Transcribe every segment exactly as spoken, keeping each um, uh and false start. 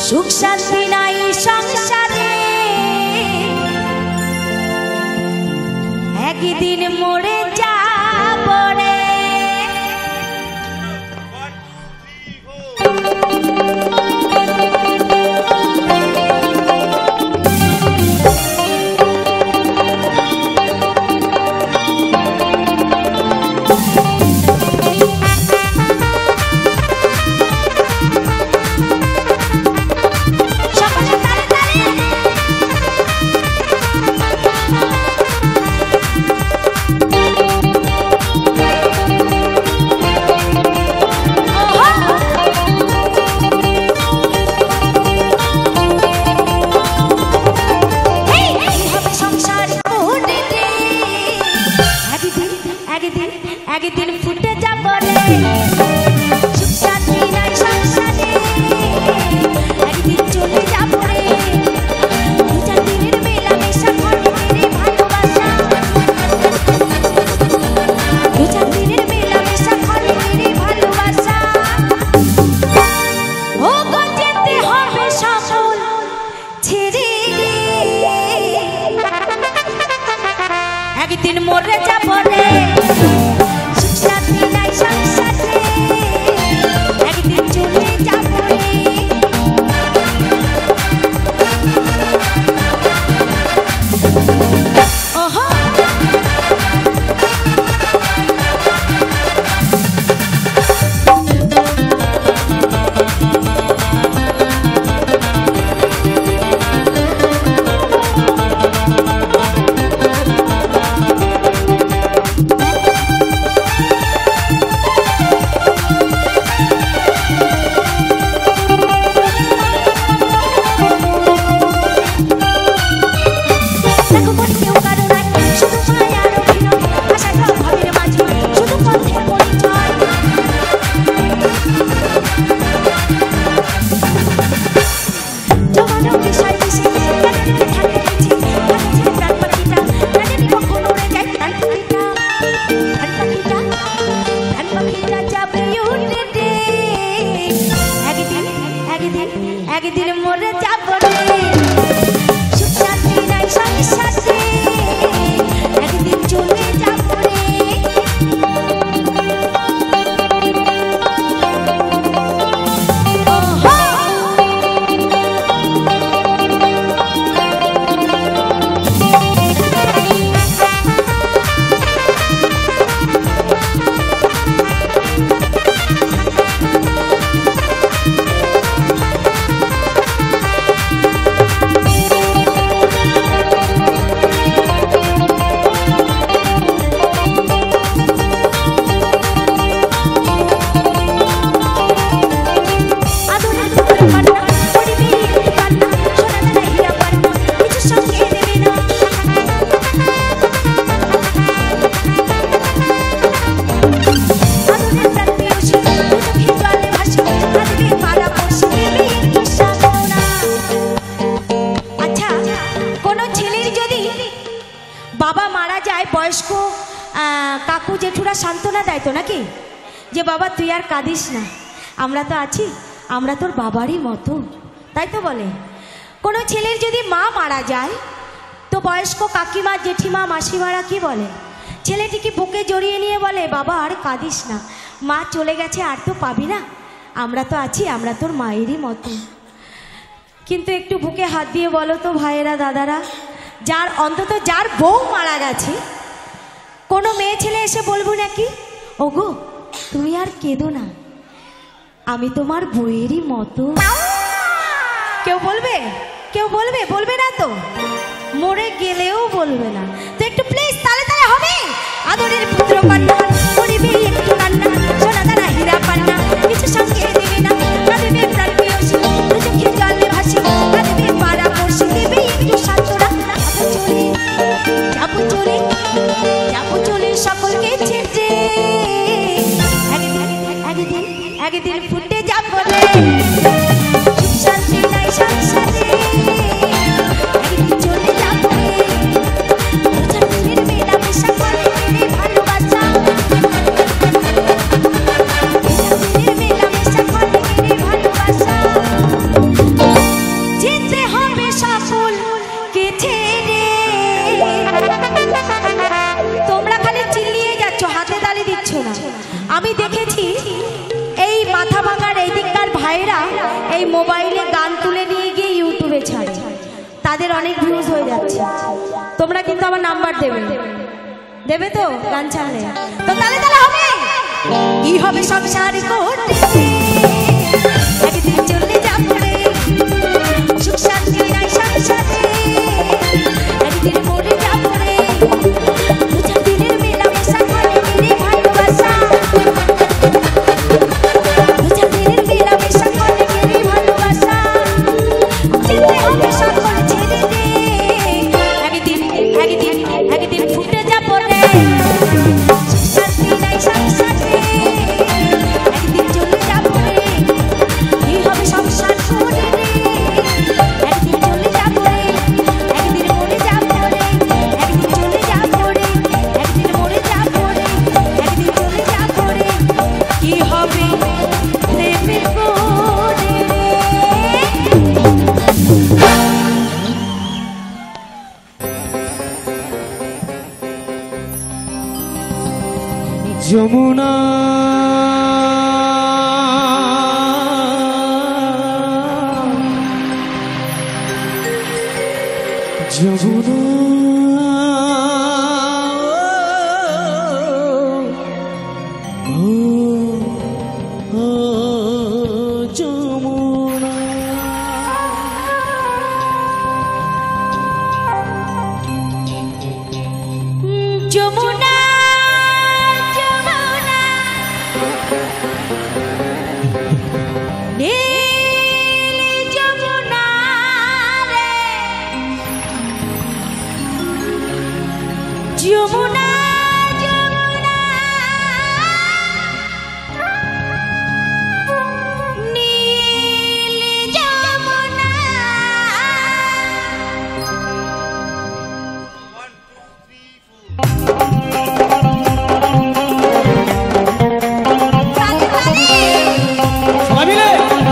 সুখ শান্তি নাই সংসারে একদিন মরে যাব রে। একদিন ফুটে যাব রে সুখ শান্তি নাই সংসারে একদিন চলে যাব রে দু চার দিনের মেলামেশা ঘরে ভালোবাসা দু চার দিনের মেলামেশা ঘরে ভালোবাসা ও গো যেতে হবে সকল ছেড়ে একদিন মরে যাব রে একদিন মরে যাব রে সুখ শান্তি নাই সংসারে একদিন চলে যাব রে। বাবা মারা যায় বয়স্ক কাকু জেঠুরা সান্ত্বনা দেয় তো নাকি যে বাবা তুই আর কাঁদিস না, আমরা তো আছি, আমরা তোর বাবারই মতো, তাই তো বলে। কোনো ছেলের যদি মা মারা যায় তো বয়স্ক কাকিমা জেঠিমা মাসিমারা কি বলে, ছেলেটিকে বুকে জড়িয়ে নিয়ে বলে বাবা আর কাঁদিস না, মা চলে গেছে আর তো পাবি না, আমরা তো আছি, আমরা তোর মায়েরই মতো। কিন্তু একটু বুকে হাত দিয়ে বলো তো ভাইয়েরা দাদারা, যার অন্তত যার বউ মারা গেছে কোনো মেয়ে ছেলে এসে বলবো নাকি ওগো তুমি আর কেঁদো না, আমি তোমার বউয়েরই মতো? কেউ বলবে? কেউ বলবে? বলবে না তো, মরে গেলেও বলবে না। তো একটু প্লিজ তালে তালে হবে। আদরের পুত্র কন্যা করিবি একটু কান্না, সোনা দানা হীরা পান্না কিছু সঙ্গে দেবে না, কাঁদবে প্রাণ প্রিয়সী দু চোখের জলে ভাসি, কাঁদবে পাড়া পড়শি দেবে একটু সান্ত্বনা। যাবো চলে যাবো চলে সকলকে ছেড়ে একদিন একদিন একদিন ফুটে যাবো রে সুখ শান্তি নাই সংসারে একদিন চলে যাবো রে দু চার দিনের মেলামেশা ঘরে ভালোবাসা দু চার দিনের মেলামেশা ঘরে ভালোবাসা। দেখেছি এই মাথা ভাঙার এই দিককার ভাইরা এই মোবাইলে গান তুলে নিয়ে গিয়ে ইউটিউবে ছাড়ে, তাদের অনেক ভিউজ হয়ে যাচ্ছে। তোমরা কিন্তু আমার নাম্বার দেবে, দেবে তো গান ছাড়লে? তো তাহলে তাহলে হবে কি হবে সংসার করতে একদিন চলে যাবো রে, সুখ শান্তি নাই সংসারে একদিন মরে যাবো রে, দু চার দিনের মেলামেশা করে রে ভালোবাসা, দু চার দিনের মেলামেশা করে রে ভালোবাসা, যেতে হবে সকল ছেড়ে রে, একদিন একদিন একদিন ফুটে যাবো রে, সুখ শান্তি নাই সংসারে একদিন চলে যাবো রে, কি হবে সংসার করে রে, একদিন চলে যাবো রে, একদিন মরে যাবো রে, একদিন চলে যাবো রে, একদিন মরে যাবো রে, একদিন চলে যাবো রে, কি হবে প্রেমে করে রে। যমুনা যমুনা ও ও যমুনা যমুনা যমুনা নীল যমুনা রে, যমুনা যমুনা নীল যমুনা। সবাই মিলে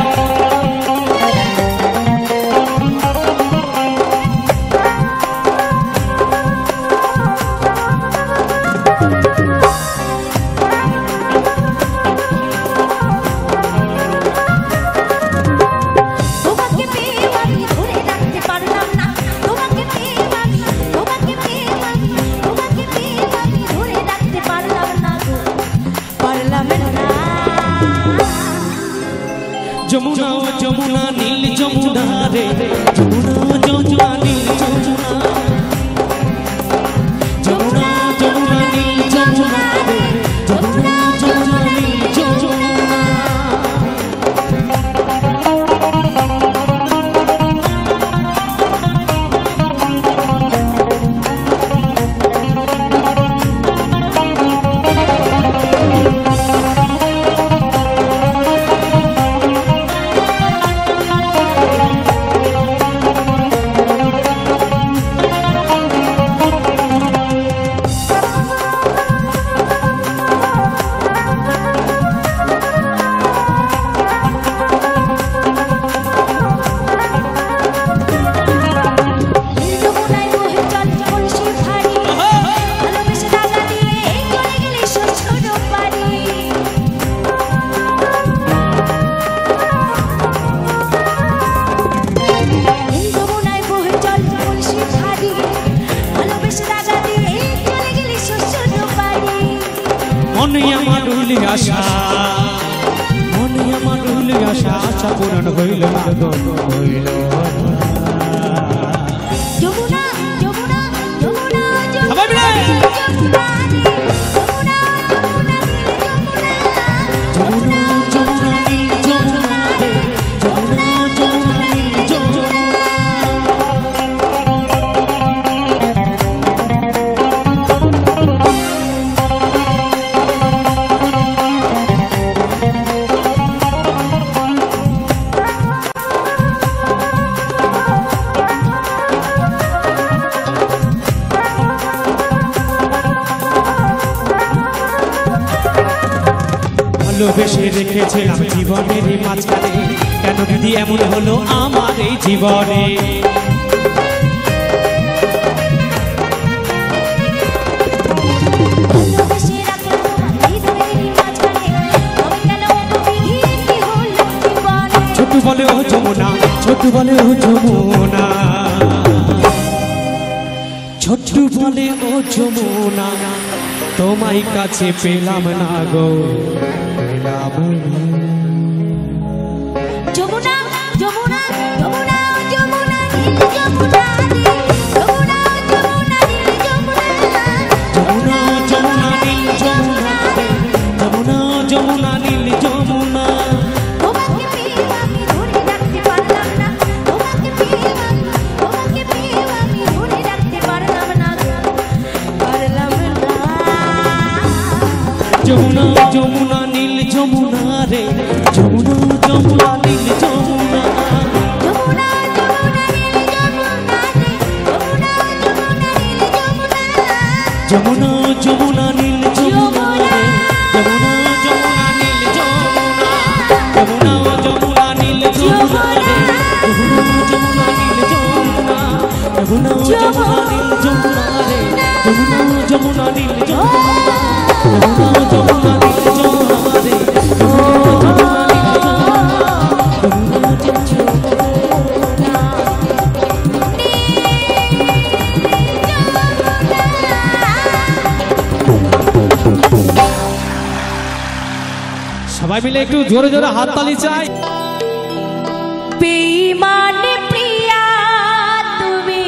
তোমাকে পেয়ে আমি ধরে রাখতে পারলাম না, তোমাকে পেয়ে আমি তোমাকে পেয়ে আমি তোমাকে পেয়ে আমি ধরে রাখতে পারলাম না গো, পারলাম না। যমুনা যমুনা নীল যমুনা রে, যমুনা যমুনা নীল যমুনা, যমুনা যমুনা নীল যমুনা রে, যমুনা যমুনা নীল যমুনা। যমুনায় বহে জল কলসি ভারী, ভালোবেসে দাগা দিয়ে চলে গেলি শ্বশুর বাড়ি। যমুনায় বহে জল কলসি ভারী, ভালোবেসে দাগা দিয়ে চলে গেলি শ্বশুর বাড়ি। মনে আমার রইল আশা, মনে আমার রইল আশা, আশা পূরণ হইল না গো, হইল না। যমুনা যমুনা যমুনা সবাই মিলে যমুনা রে, যমুনা যমুনা নীল যমুনা, যমুনা যমুনা নীল যমুনা রে, যমুনা যমুনা নীল যমুনা। ভালোবেসে রেখেছিলাম জীবনের মাঝখানে, কেন দিদি এমন হলো আমার এই জীবনে? ভালোবেসে রাখলাম তোমার হৃদয়ের মাঝখানে, যমুনা ছোট বলে ও যমুনা ছোট বলে ও যমুনা তোমায় কাছে পেলাম না গো পেলাম না। যমুনা যমুনা যমুনা যমুনা নীল যমুনা নীল যমুনা যমুনা নীল যমুনা যমুনা যমুনা নীল যমুনা যমুনা যমুনা নীল যমুনা তোমাকে পেয়ে আমি ধরে রাখতে পারলাম না তোমাকে পেয়ে আমি তোমাকে পেয়ে আমি ধরে রাখতে পারলাম না পারলাম না যমুনা যমুনা নীল যমুনা রে যমুনা যমুনা নীল যমুনা যমুনা যমুনা নীল যমুনা রে যমুনা যমুনা নীল যমুনা যমুনা যমুনা নীল যমুনা রে যমুনা যমুনা নীল যমুনা যমুনা যমুনা নীল যমুনা রে যমুনা যমুনা নীল যমুনা যমুনা যমুনা নীল যমুনা রে যমুনা যমুনা নীল যমুনা যমুনা যমুনা নীল যমুনা রে যমুনা যমুনা নীল সবাই মিলে একটু জোরে জোরে হাততালি চাই। বেঈমান প্রিয়া তুমি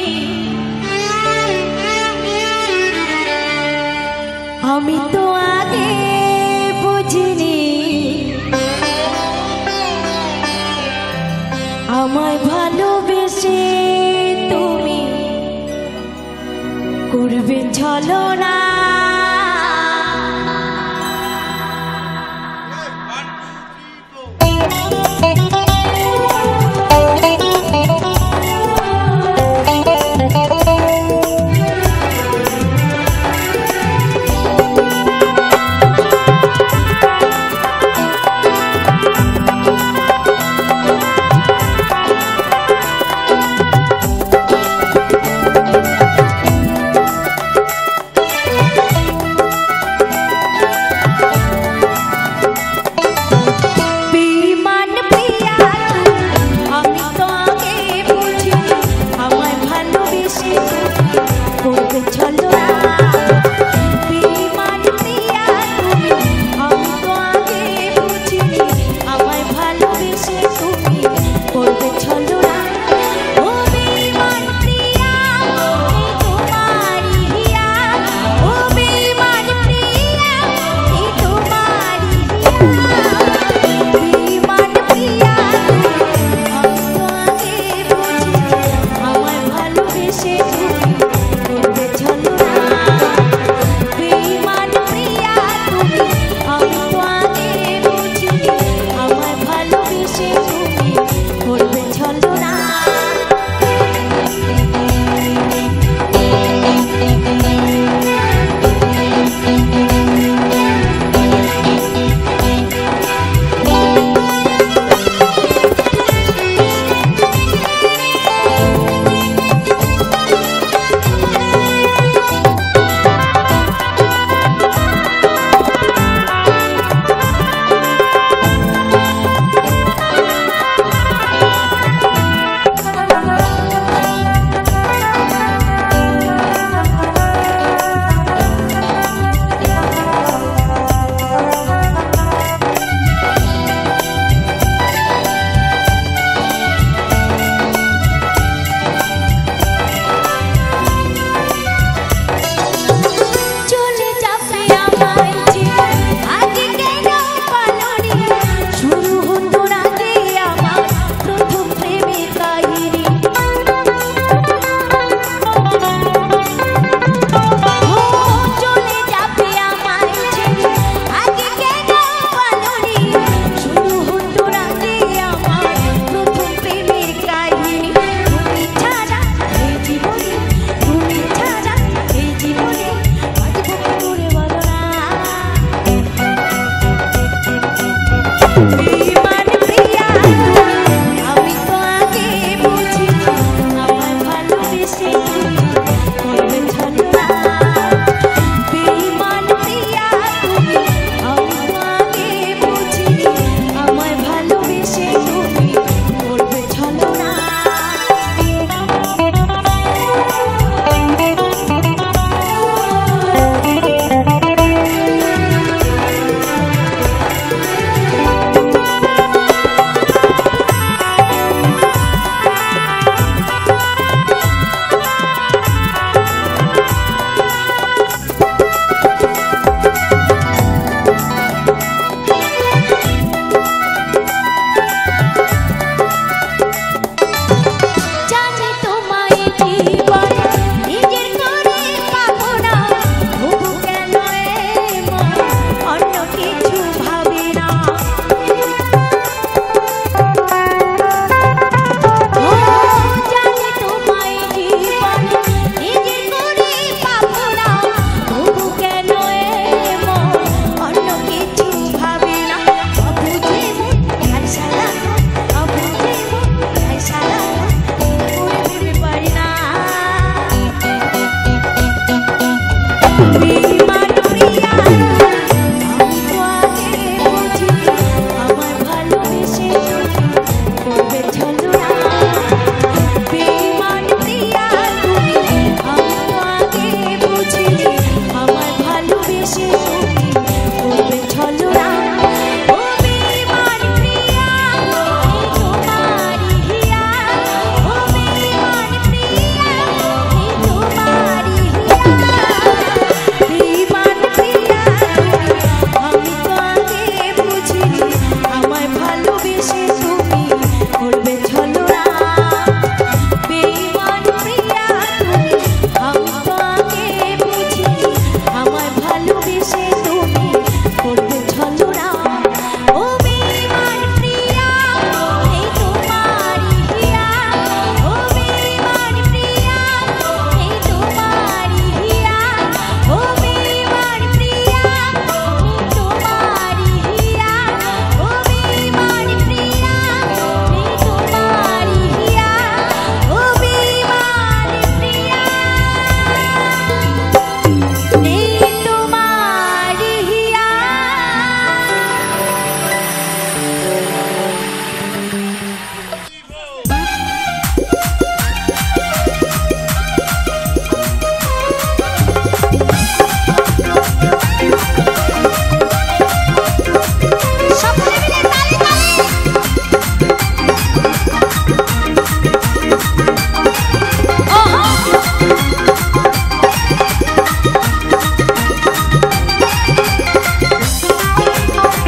আমি তো আগে বুঝিনি আমায় ভালোবেসে তুমি করবে ছলনা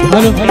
हेलो हेलो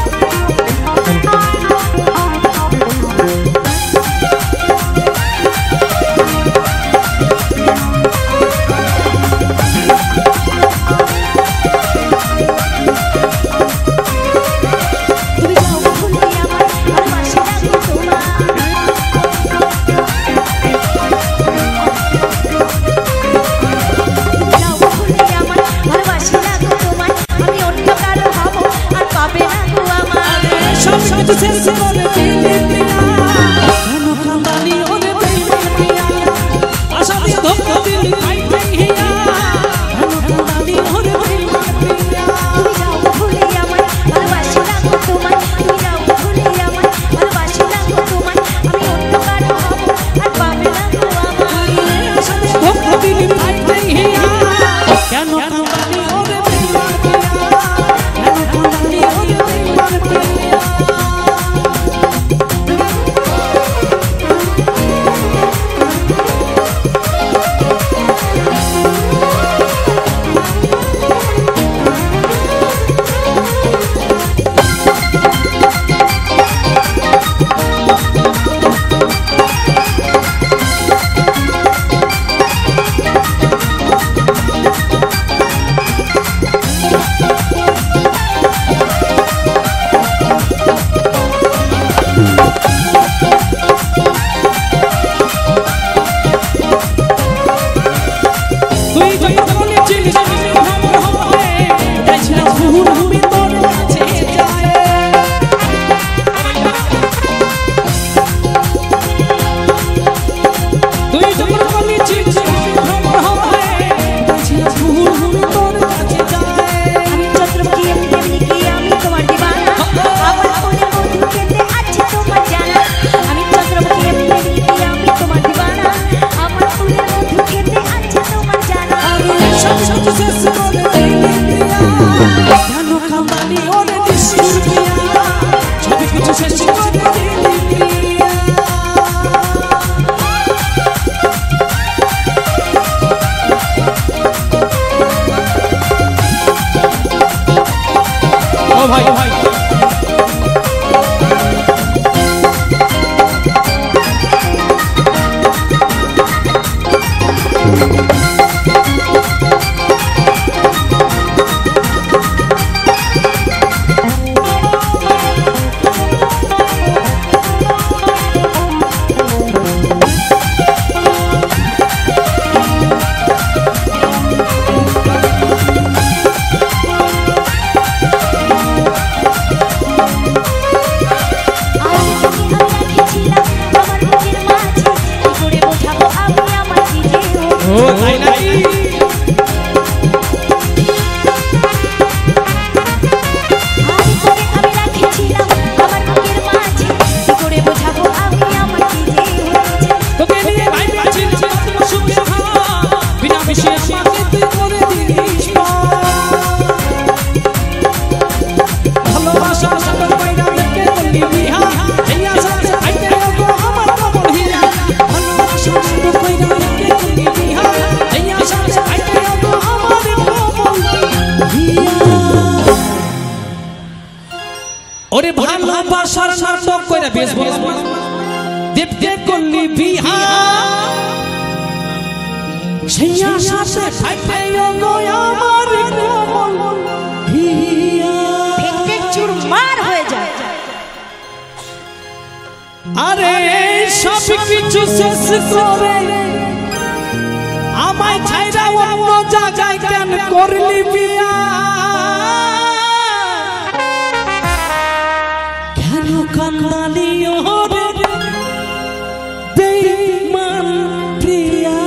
ओरे भालोबासार नाटक कइरा बेस बोला देवते करली बिहा छैया साथे थाइते गो আমার কোমল হিয়া ফেটে চুরমার হয়ে যায়। আরে সব কিছু শেষ করে আমায় ছাইরা অন্য জায়গায় কেন করলি বিয়া কেন কান্দালি ওরে বেঈমান প্রিয়া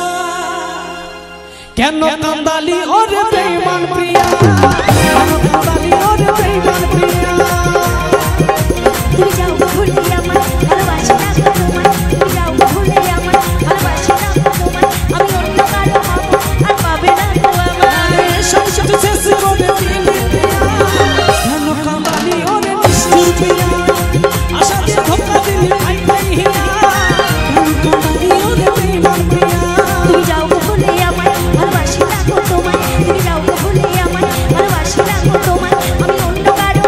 কেন কান্দালি ওরে বেঈমান প্রিয়া কেন কান্দালি ওরে বেঈমান প্রিয়া তুমি যাও ভুলে আমার ভালোবাসি না তোমায় তুমি যাও ভুলে আমার ভালোবাসি না তোমায় আমি অন্য কারো পাবো আর পাবে না তো আমার সব কিছু শেষ করে দিলি কেন কান্দালি ওরে নিষ্ঠুর প্রিয়া আশা দিয়ে ধোঁকা দিলি আই নাই হিয়া কেন কান্দালি ওরে বেঈমান প্রিয়া তুমি যাও ভুলে আমার ভালোবাসি না তোমায় তুমি যাও ভুলে আমার ভালোবাসি না তোমায় আমি অন্য কারো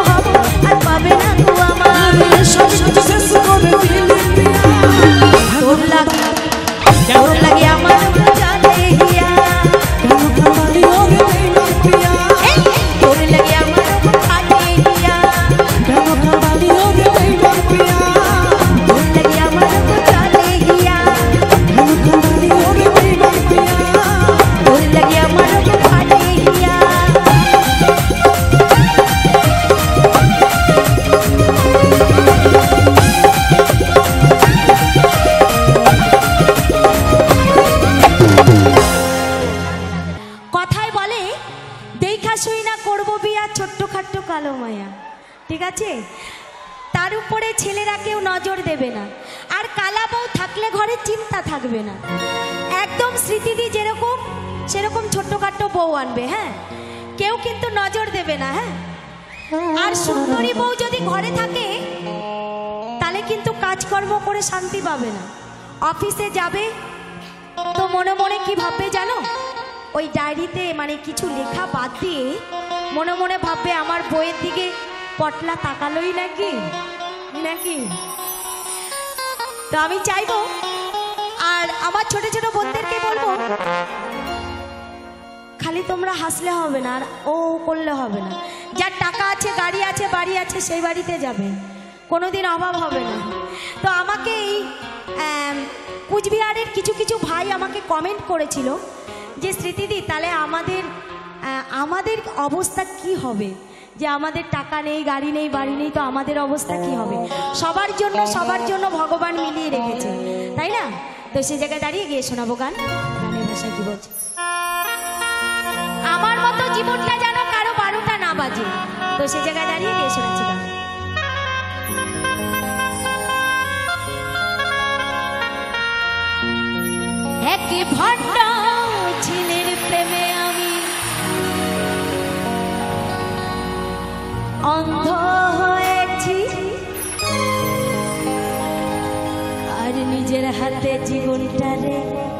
আছে? তার উপরে ছেলেরা কেউ নজর দেবে না, আর কালা বউ থাকলে ঘরে চিন্তা থাকবে না। একদম স্মৃতিদি যেরকম সেরকম ছোট্টখাট্টো বউ আনবে, হ্যাঁ, কেউ কিন্তু নজর দেবে না, হ্যাঁ। আর সুন্দরী বউ যদি ঘরে থাকে তাহলে কিন্তু কাজকর্ম করে শান্তি পাবে না। অফিসে যাবে তো মনে মনে কি ভাববে জানো? ওই ডায়েরিতে মানে কিছু লেখা বাদ দিয়ে মনে মনে ভাববে আমার বইয়ের দিকে পটলা তাকালোই নাকি নাকি তো আমি চাইবো, আর আমার ছোট ছোট বোনদেরকে বলবো, খালি তোমরা হাসলে হবে না আর ও করলে হবে না। যার টাকা আছে, গাড়ি আছে, বাড়ি আছে, সেই বাড়িতে যাবে, কোনোদিন অভাব হবে না। তো আমাকে এই কুচবিহারের কিছু কিছু ভাই আমাকে কমেন্ট করেছিল যে স্মৃতিদি তাহলে আমাদের আমাদের অবস্থা কি হবে, যে আমাদের টাকা নেই, গাড়ি নেই, বাড়ি নেই, তো আমাদের অবস্থা কি হবে? সবার জন্য সবার জন্য ভগবান মিলিয়ে রেখেছে, তাই না? তো সে জায়গায় দাঁড়িয়ে গিয়ে শোনাবো গান। গানের ভাষায় কি বলছে? আমার মতো জীবনটা যেন কারো বারোটা না বাজে, তো সে জায়গায় দাঁড়িয়ে গিয়ে শোনাচ্ছি গান। এক ভণ্ড ছেলের প্রেমে আমি অন্ধ হয়েছি, আর নিজের হাতে জীবনটারে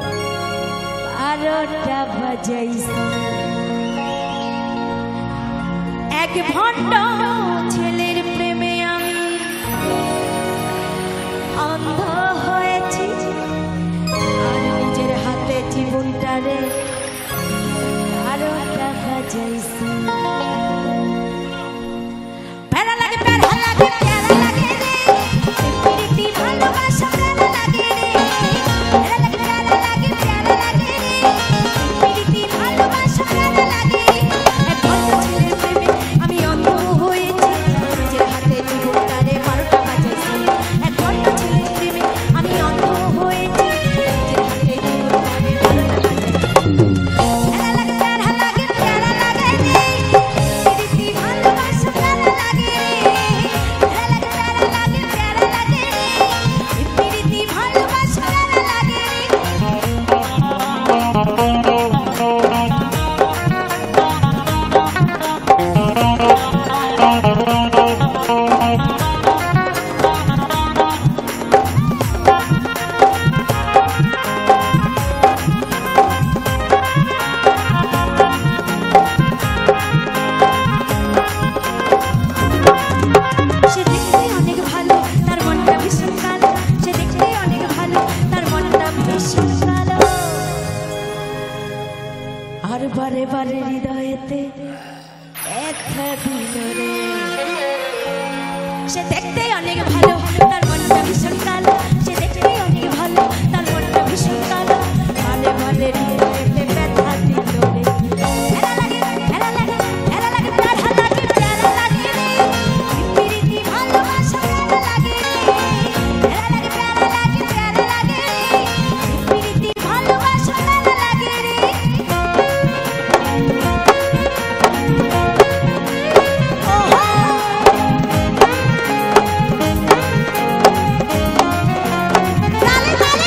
বারোটা বাজাইছি। এক ভণ্ড ছেলের প্রেমে আমি অন্ধ হয়েছি, আর নিজের হাতে জীবনটারে বারোটা বাজাইছি। প্যারা লাগে, প্যারা লাগে, প্যারা লাগে রে, প্রীতি ভালোবাসা প্যারা লাগে রে, প্যারা লাগে, প্যারা লাগে, প্যারা লাগে রে, প্রীতি ভালোবাসা প্যারা লাগে রে। এক ভণ্ড ছেলের প্রেমে আমি অন্ধ হয়েছি, নিজের হাতে জীবনটারে বারোটা বাজাইছি। এক ভণ্ড ছেলের প্রেমে আমি অন্ধ হয়েছি, নিজের হাতে জীবনটারে বারোটা বাজাইছি। প্যারা লাগে, প্যারা লাগে, প্যারা লাগে রে, প্রীতি ভালোবাসা প্যারা লাগে রে, প্যারা লাগে, প্যারা লাগে, প্যারা লাগে রে, প্রীতি ভালোবাসা প্যারা লাগে রে। সে দেখতে অনেক ভালো, তার মনটা ভীষণ কালো, সে দেখতে অনেক ভালো, তার মনটা ভীষণ কালো, আর বারে বারে হৃদয়েতে একটা দিল রে। সে দেখতে অনেক ভালো, তার মনটা ভীষণ কালো, সে দেখতে অনেক ভালো, তার মনটা ভীষণ কালো, বারে বারে হৃদয়েতে ব্যথা দিল রে। প্যারা লাগে, প্যারা লাগে, প্যারা লাগে, প্যারা লাগে, প্যারা লাগে রে, প্রীতি ভালোবাসা প্যারা লাগে রে, প্যারা লাগে, প্যারা লাগে, প্যারা লাগে রে, প্রীতি ভালোবাসা প্যারা লাগে রে। ওহো তালে তালে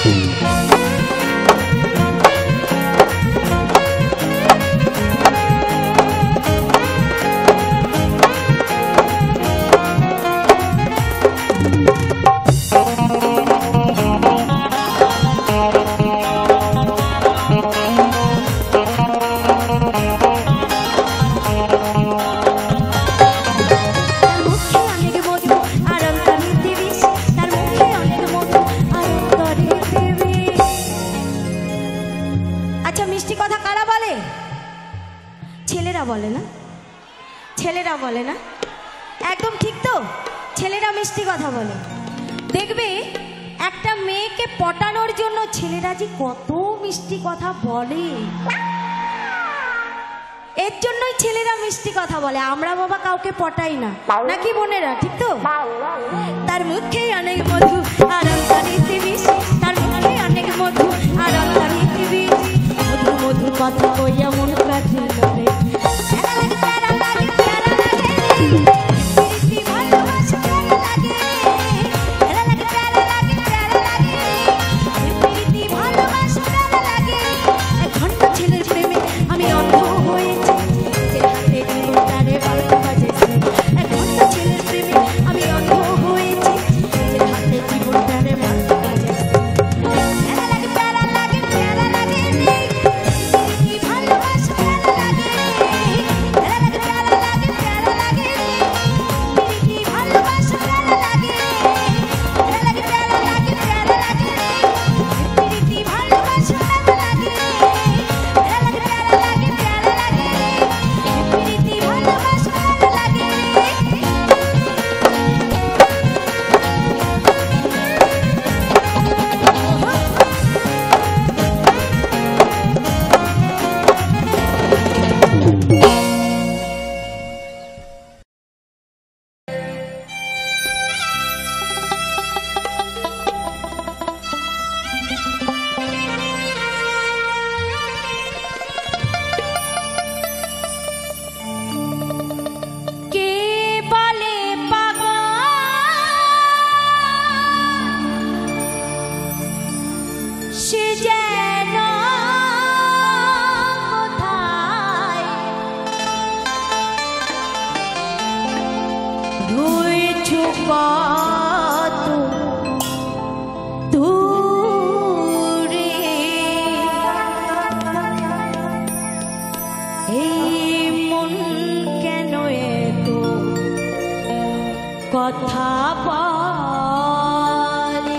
তার মুখে অনেক মধু আর অন্তরে বিষ, তার মুখে অনেক মধু আর অন্তরে বিষ। আচ্ছা, মিষ্টি কথা কারা বলে? ছেলেরা বলে না? ছেলেরা বলে না? একদম ঠিক তো, ছেলেরা মিষ্টি কথা বলে। দেখবে একটা মেয়েকে পটানোর জন্য ছেলেরা যে কত মিষ্টি কথা বলে, এর জন্যই ছেলেরা মিষ্টি কথা বলে। আমরা বাবা কাউকে পটাই না, নাকি বোনেরা? ঠিক তো? তার মুখে অনেক মধু আর অন্তরে বিষ, তার মুখে অনেক মধু আর অন্তরে বিষ, মধু মধু কথা কইয়া মন কাটিল রে। প্যারা লাগে, প্যারা লাগে, প্যারা লাগে রে, রয়েছো কত দূরে, এই মন কেন এত কথা বলে।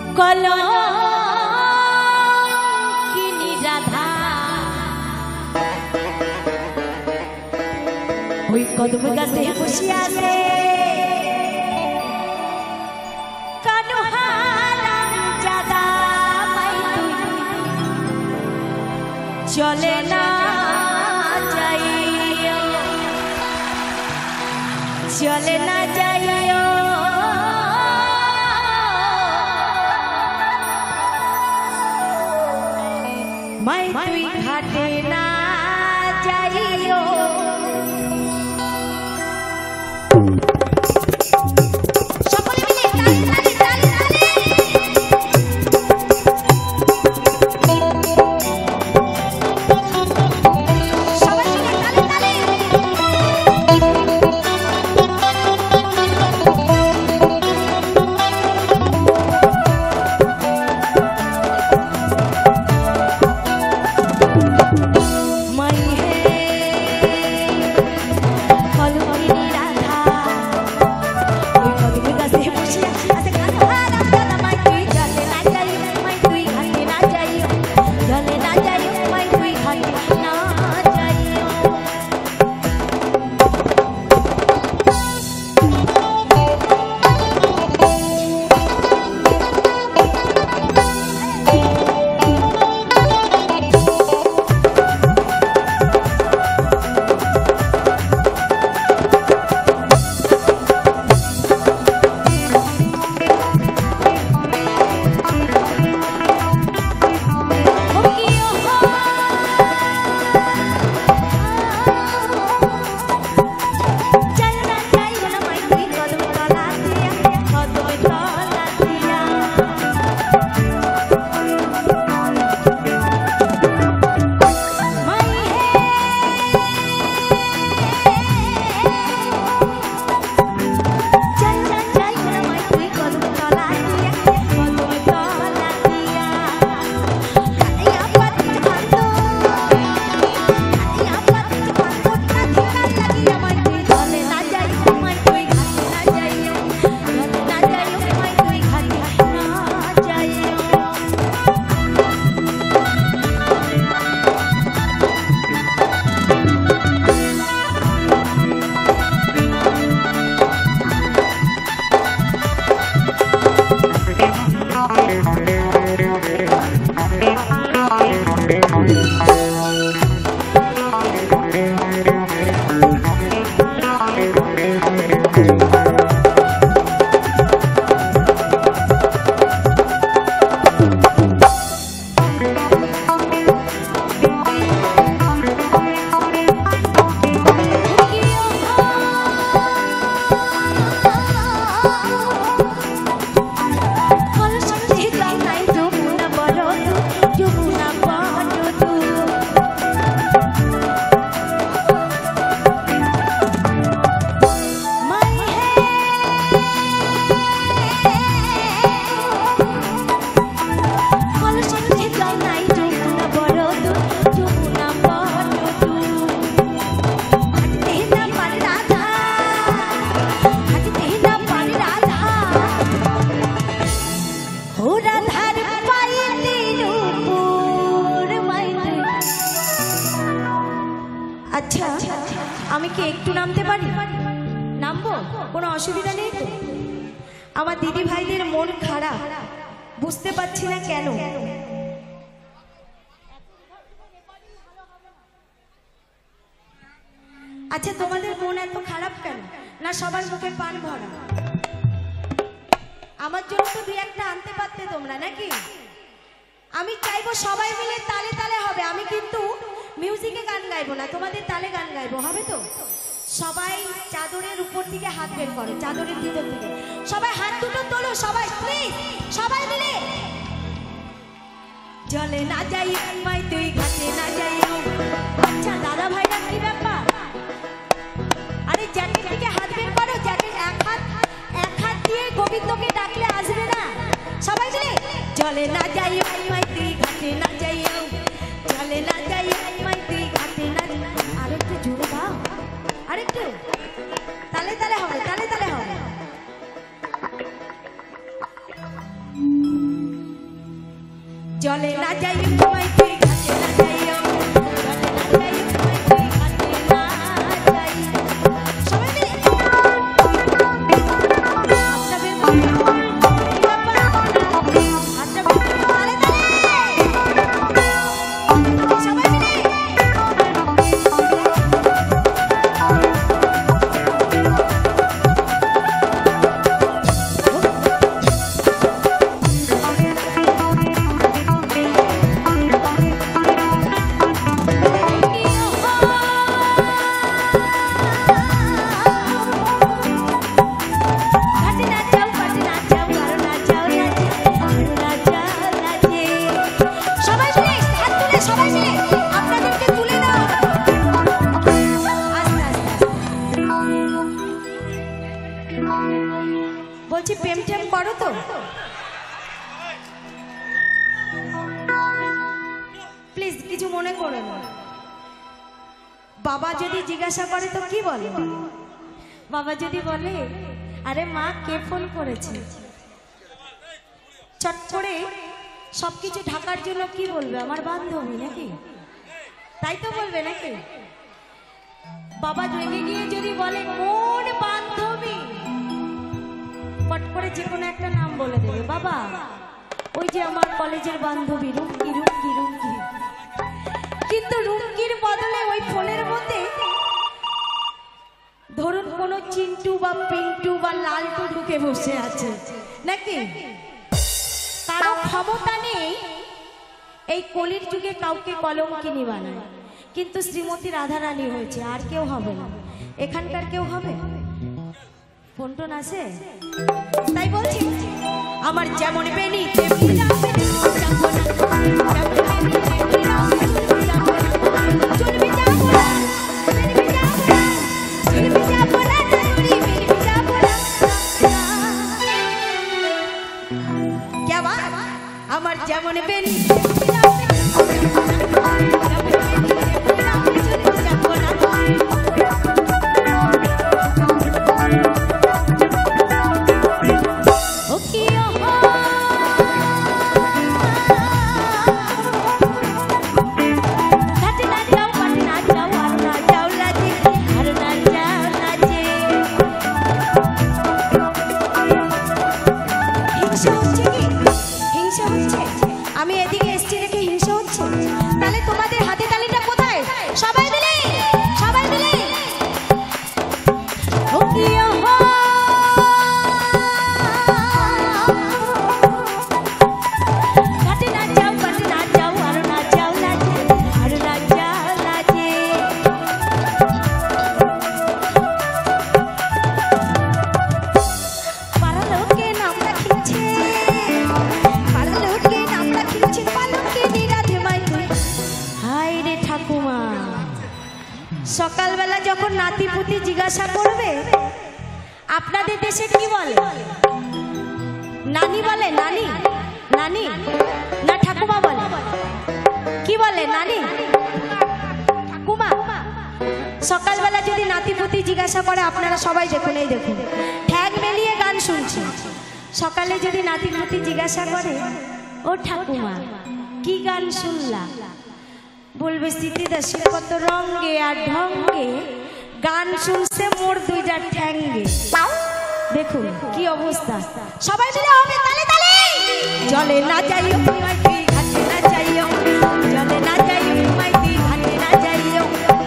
কলঙ্কিনী রাধা ওই কদম গাছে বসে আছে চলে না যাইও চলে না যাইও মাই তুই ঘাটে না যাইও সকলে মিলে তালি তালি তালি আচ্ছা আমি কি একটু নামতে পারি? নামবো? কোনো অসুবিধা নেই তো? আমার দিদি ভাইদের মন খারাপ, বুঝতে পারছি না কেন। আচ্ছা তোমাদের মন এত খারাপ কেন? না সবার মুখে পান ভরা? আমার জন্য তো দুই একটা আনতে পারতে তোমরা, নাকি? আমি চাইবো সবাই মিলে তালে তালে হবে। আমি কিন্তু মিউজিকে গান গাইবো না, তোমাদের তালে গান গাইবো, হবে তো? সবাই চাদরের উপর থেকে হাত বের করো, চাদরের ভিতর থেকে সবাই হাত দুটো তোলো, সবাই প্লিজ, সবাই মিলে। জলে না যাই মাই তুই ঘাটে না যাই। আচ্ছা দাদা ভাইরা কি ব্যাপার? আরে জ্যাকেট থেকে হাত বের করো, জ্যাকেট এক হাত এক হাত দিয়ে গোবিন্দকে ডাকলে আসবে না? সবাই মিলে জলে না যাই মাই তুই ঘাটে না যাই, জলে না যাই মাই তুই ঘাটে না। আরেকটু জোরে দাও, আরেকটু তালে তালে হবে, তালে তালে হবে। জলে না যাই তোমায় তুই ঘাটে না যাইও, জলে না যাই তোমায় তুই ঘাটে না যাই। সবাই মিলে হাতটা বের করো। কি ব্যাপার? হাতটা বের করো, তালে তালে। সবাই মিলে বলছি প্রেম টেম করো তো? প্লিজ কিছু মনে করো না। বাবা যদি জিজ্ঞাসা করে তো কি বলে? বাবা যদি বলে আরে মা কে ফোন করেছে, চট করে সবকিছু ঢাকার জন্য কি বলবে? আমার বান্ধবী নাকি? তাই তো বলবে নাকি? বাবা রেগে গিয়ে যদি বলে কোন বান্ধবী, পট করে যে কোনো একটা নাম বলে দেবে। বাবা ওই যে আমার কলেজের বান্ধবী রুমকি রুমকি রুমকি। কিন্তু রুমকির বদলে ওই ফোনের মধ্যে ধরুন কোনো চিন্টু বা পিন্টু বা লালটু ঢুকে বসে আছে নাকি? কারো ক্ষমতা নেই এই কলির যুগে কাউকে কলঙ্কিনী বানায়, কিন্তু শ্রীমতী রাধারানী হয়েছে, আর কেউ হবে না। এখানকার কেউ হবে? ফোন টোন আছে? তাই বলছি আমার যেমন বেনি তেমনি যাবে না, যাবো না, যেমন বেনি তেমনি যাবে না, চলবি যাবো না, বেনি যাবো না, চলবি যাবো না, চলবি বেনি যাবো না। क्या बात? আমার যেমন বেনি তেমনি যাবে না, যেমন বেনি তেমনি যাবে, চলবি যাবো না। আমি এদিকে এসছি দেখে হিংসা হচ্ছে, তাহলে তোমাদের হাতে তালিটা কোথায়? সবাই মিলে সবাই মিলে ঘাটে না যাও, ঘাটে না যাও, আর না যাও লাজে, আর না যাও লাজে। পাড়া লোকে নাম রাখিছে, পাড়া লোকে নাম রাখিছে পালকে নিরাধে মাই তুই। হাই রে ঠাকুমা, সকালবেলা যখন নাতি পুতি জিজ্ঞাসা করবে আপনাদের দেশে কি বলে? নানি বলে? নানি নানি না ঠাকুমা বলে? কি বলে? নানি ঠাকুমা। সকালবেলা যদি নাতি পুতি জিজ্ঞাসা করে আপনারা সবাই দেখুন, এই দেখুন ঠ্যাং মেলিয়ে গান শুনছে। সকালে যদি নাতি পুতি জিজ্ঞাসা করে ও ঠাকুমা কি গান শুনলা, বলবে স্মৃতিদাসীর কত রঙ্গে আর ঢঙ্গে গান শুনছে মোর দুইটা ঠ্যাঙ্গে। দেখুন কি অবস্থা। সবাই মিলে হবে তালে তালে। জলে না যাইও তোমায় তুই ঘাটে না যাইও, জলে না যাইও তোমায় তুই ঘাটে না যাইও।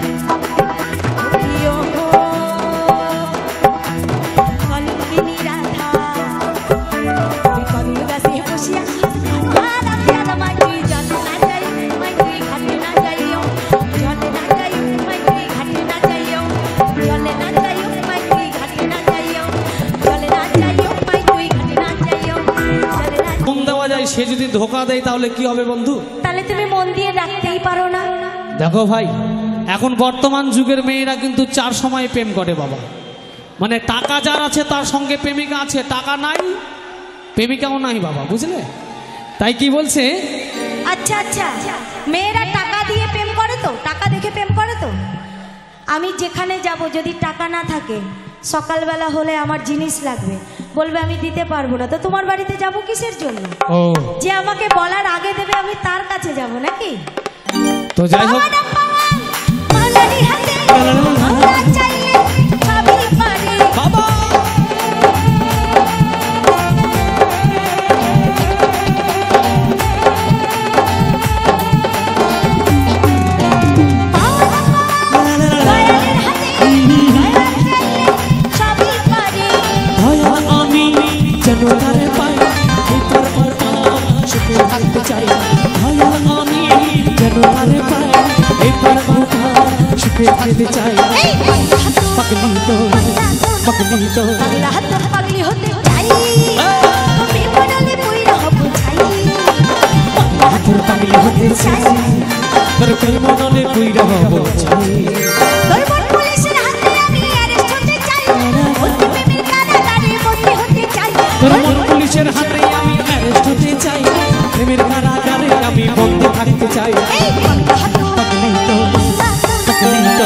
কলঙ্কিনী রাধা তুই কদম গাছে বসিয়া রাধা রাধা মাই তুই জলে না যাইও তোমায় তুই ঘাটে না যাইও, জলে না যাইও তোমায় তুই ঘাটে না যাইও, জলে না যাইও তোমায় তুই ঘাটে না যাইও, জলে না যাইও তোমায় তুই ঘাটে না যাইও, জলে না। ফোন দেওয়া যায়, সে যদি ধোকা দেয় তাহলে কি হবে বন্ধু? তাহলে তুমি মন দিয়ে ডাকতেই পারো না। দেখো ভাই, এখন বর্তমান যুগের মেয়েরা কিন্তু চার সময় প্রেম করে বাবা। মানে টাকা যার আছে তার সঙ্গে প্রেমিকা আছে, টাকা নাই প্রেমিকাও নাই বাবা, বুঝলে? তাই কি বলছে? আচ্ছা আচ্ছা, মেয়েরা টাকা দিয়ে প্রেম করে তো, টাকা দেখে প্রেম করে তো। আমি যেখানে যাব যদি টাকা না থাকে, সকালবেলা হলে আমার জিনিস লাগবে, বলবে আমি দিতে পারবো না। তো তোমার বাড়িতে যাব কিসের জন্য? ও যে আমাকে বলার আগে দেবে আমি তার কাছে যাব নাকি? তো যাই হোক, মালারি হাতে আমরা চাইলে সবই পারি। বাবা দয়ালের হাতে দয়া চাইলে সবই পারি। দয়া আমি যেন তারে পাই, এটার পর সুখে থাকতে চাই। দয়া আমি যেন তারে পাই, এটার পর সুখে থাকতে চাই। পাগলি তো পাগলি তো পাগলা হাত পাগলি হতে চাই, তুমি বড়লে কইরা হব চাই। তোর পাগলি হতে চাই, তোর প্রেম মনে কইরা হব চাই। তোর মন পুলিশের হাতে আমি অ্যারেস্ট হতে চাই, বন্দি প্রেমের কারাগারে বন্দি হতে চাই। তোর মন পুলিশের হাতে আমি অ্যারেস্ট হতে চাই, প্রেমের কারাগারে আমি বন্দি থাকতে চাই। এই পাগলা হাত পাগলি তো পাগলি তো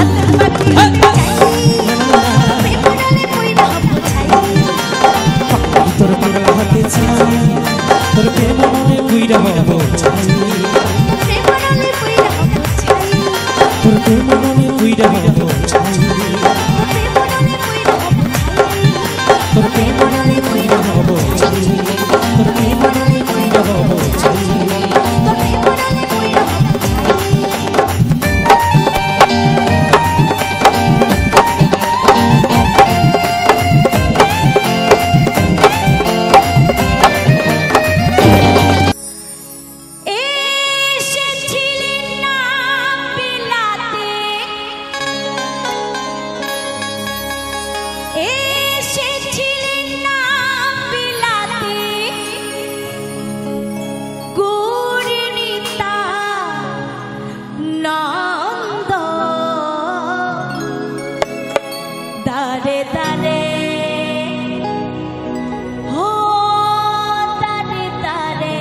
তোর পাগলা হতে চাই, তোর প্রেম মনে কইরা হব চাই। তোর প্রেম মনে কইরা হব চাই, তোর প্রেম মনে কইরা হব চাই, তোর প্রেম মনে কইরা হব চাই। দারে দারে হো দারে দারে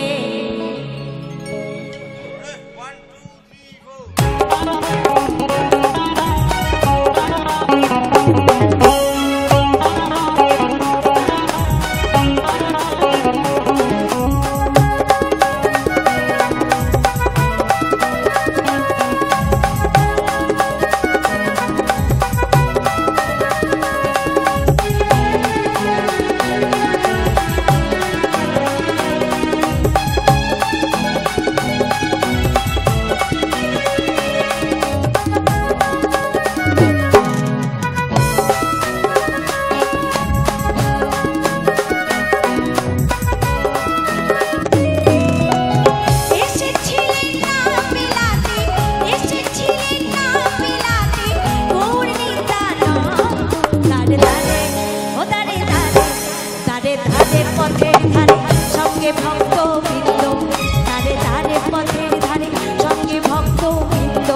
ভক্ত বৃন্দ, তারে তারে পথের ধারে সঙ্গে ভক্ত বৃন্দ।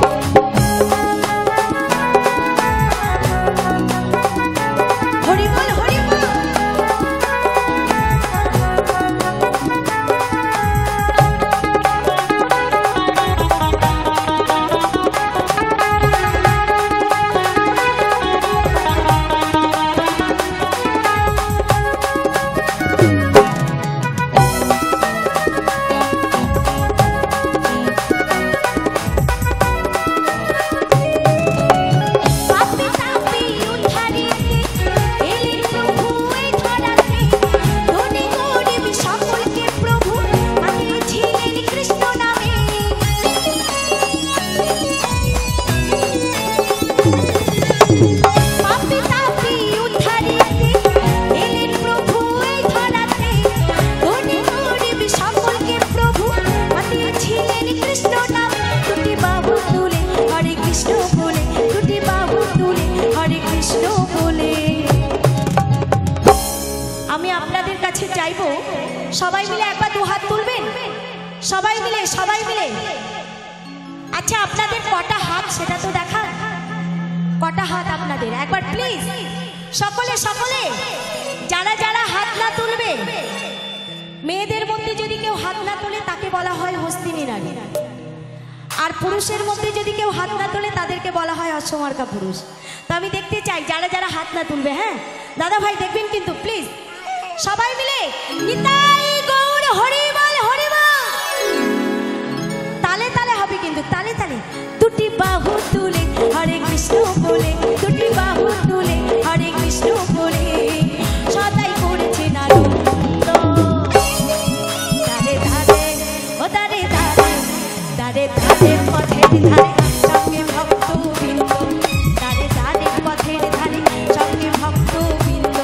হরি বল হরি বল। সবাই মিলে একবার দু হাত তুলবেন, সবাই মিলে সবাই মিলে। আচ্ছা আপনাদের কটা হাত সেটা তো দেখা, কটা হাত আপনাদের একবার প্লিজ সকলে সকলে যারা যারা হাত না তুলবে, মেয়েদের মধ্যে যদি কেউ হাত না তোলে তাকে বলা হয় হস্তিনী নারী, আর পুরুষের মধ্যে যদি কেউ হাত না তোলে তাদেরকে বলা হয় অশ্বমার্কা পুরুষ। তো আমি দেখতে চাই যারা যারা হাত না তুলবে। হ্যাঁ দাদা ভাই দেখবেন কিন্তু প্লিজ সবাই মিলে নিতাই গৌর হরি বল হরি বল। তালে তালে হবে কিন্তু, তালে তালে। দুটি বাহু তুলে হরে কৃষ্ণ বলে, দুটি বাহু তুলে হরে কৃষ্ণ বলে সদাই করেছে নারদ। ধারে ধারে ও ধারে ধারে, ধারে ধারে পথের ধারে সঙ্গে ভক্ত বৃন্দ, ধারে ধারে পথের ধারে সঙ্গে ভক্ত বৃন্দ।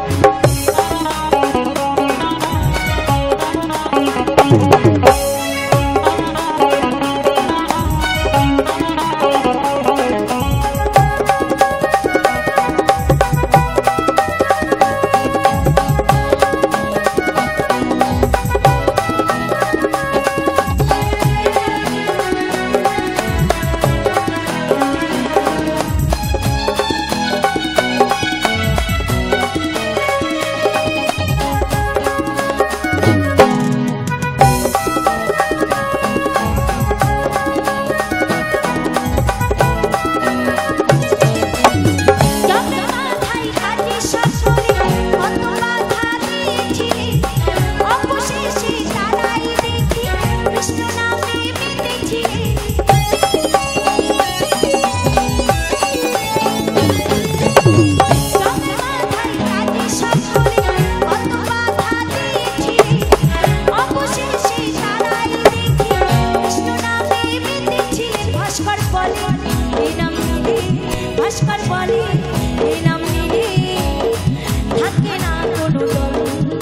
ভাস্কর বলে এই নাম নিলে থাকে না কোনো দ্বন্দ্ব।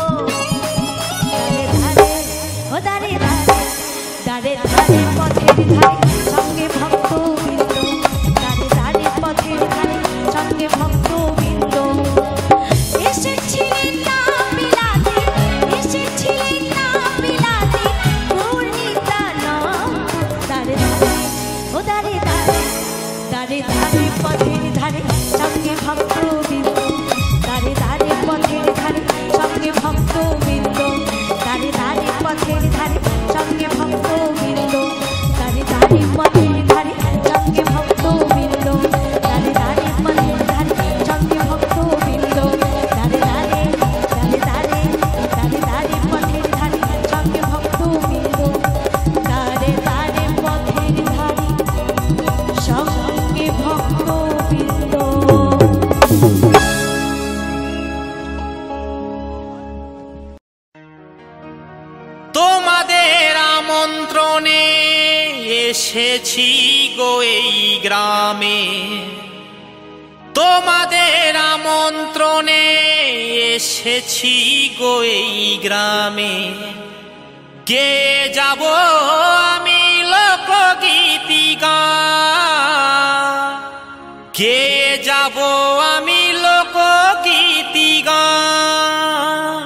ধারে ধারে ও ধারে ধারে, ধারে ধারে পথের ধারে সঙ্গে ভক্ত বৃন্দ, ধারে ধারে পথের ধারে সঙ্গে ভক্ত বৃন্দ। এসেছিলেন না বিলাতে, এসেছিলেন না বিলাতে গৌর নিত্যানন্দ। ধারে ধারে ও ধারে ধারে, ধারে ধারে পথের ধারে সঙ্গে ভক্ত বৃন্দ, ধারে ধারে পথের ধারে সঙ্গে ভক্ত বৃন্দ, ধারে ধারে পথের ধারে সঙ্গে ভক্ত বৃন্দ, ধারে ধারে পথের ধারে সঙ্গে ভক্ত বৃন্দ, ধারে ধারে পথের ধারে সঙ্গে ভক্ত বৃন্দ, ধারে ধারে ধারে ধারে ধারে ধারে পথের ধারে সঙ্গে ভক্ত বৃন্দ, ধারে ধারে পথের ধারে সঙ্গে ভক্ত বৃন্দ। তোমাদের আমন্ত্রণে এসেছি গো এই গ্রামে, তোমাদের আমন্ত্রণে এসেছি গো এই গ্রামে। কে যাব আমি লোকগীতি গান, কে যাব আমি লোকগীতি গান।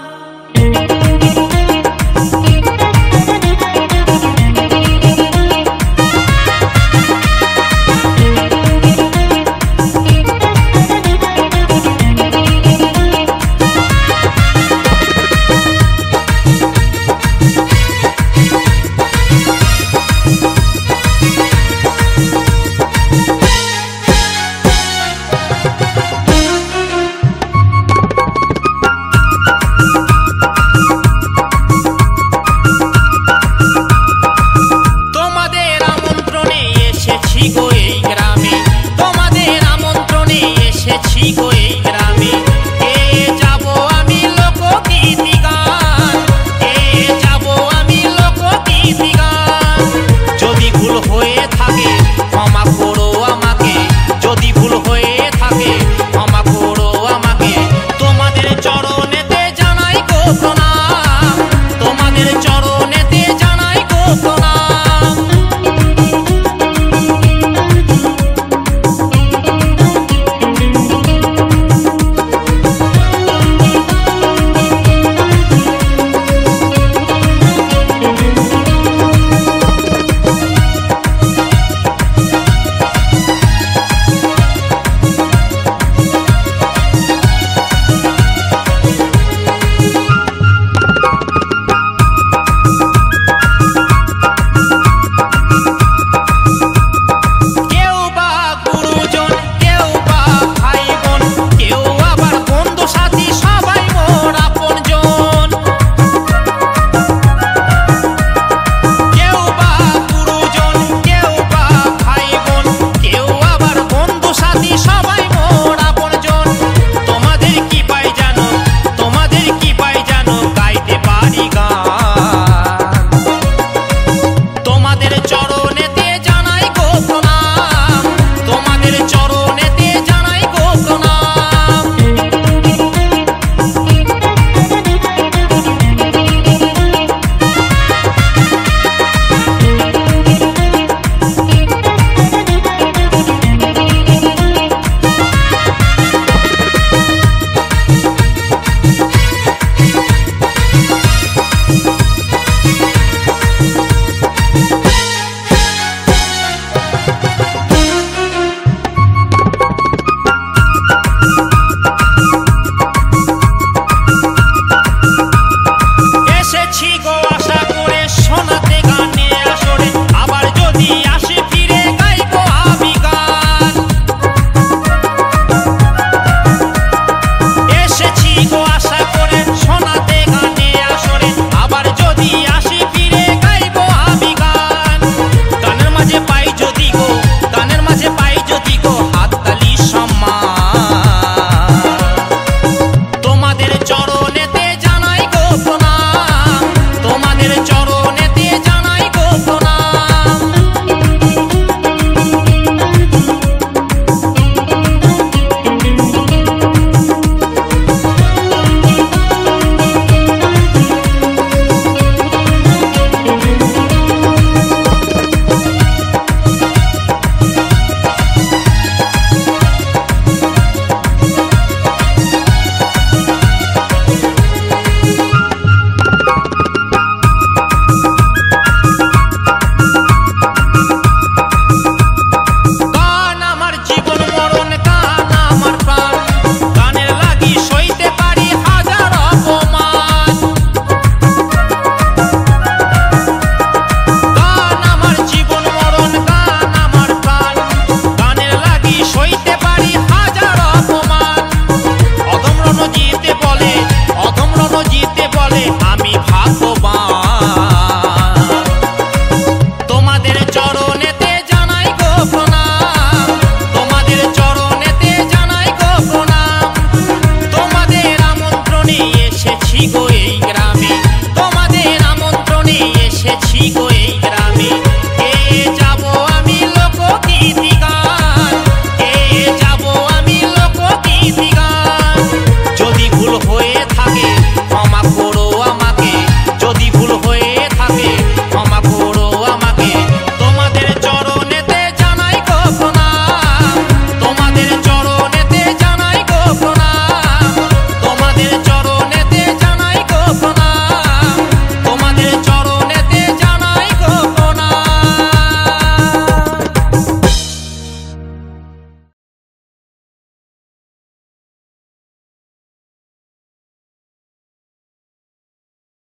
এই গ্রামে।